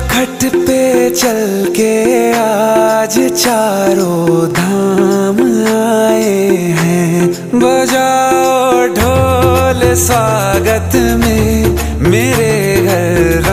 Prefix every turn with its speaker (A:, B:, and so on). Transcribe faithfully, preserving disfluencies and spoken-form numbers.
A: चौखट पे चल के आज चारों धाम आए हैं। बजाओ ढोल स्वागत में मेरे घर